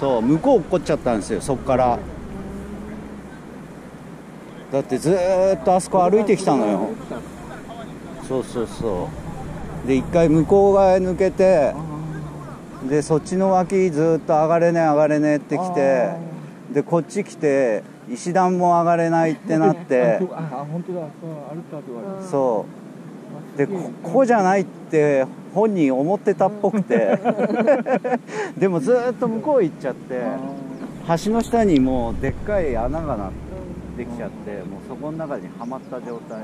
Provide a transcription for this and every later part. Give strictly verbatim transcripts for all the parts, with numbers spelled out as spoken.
そう向こう落っこっちゃったんですよ。そっからだってずーっとあそこ歩いてきたのよ。そうそうそうで一回向こう側へ抜けて、でそっちの脇ずーっと上がれね上がれねってきて、でこっち来て石段も上がれないってなってそうで こ, ここじゃないって本人思ってたっぽくてでもずーっと向こう行っちゃって、橋の下にもうでっかい穴がなできちゃって、もうそこの中にはまった状態。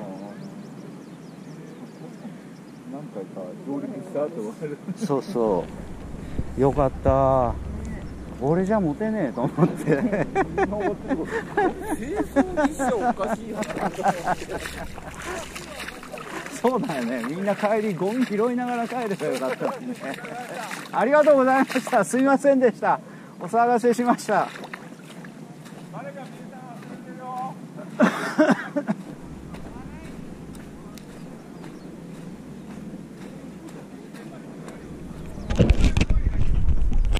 何回か上陸した後分かる。 そうそうよかった。俺じゃモテねえと思って清掃技師おかしいよそうだよね。みんな帰りゴミ拾いながら帰ればよかったのにねありがとうございました。すいませんでした。お騒がせしました。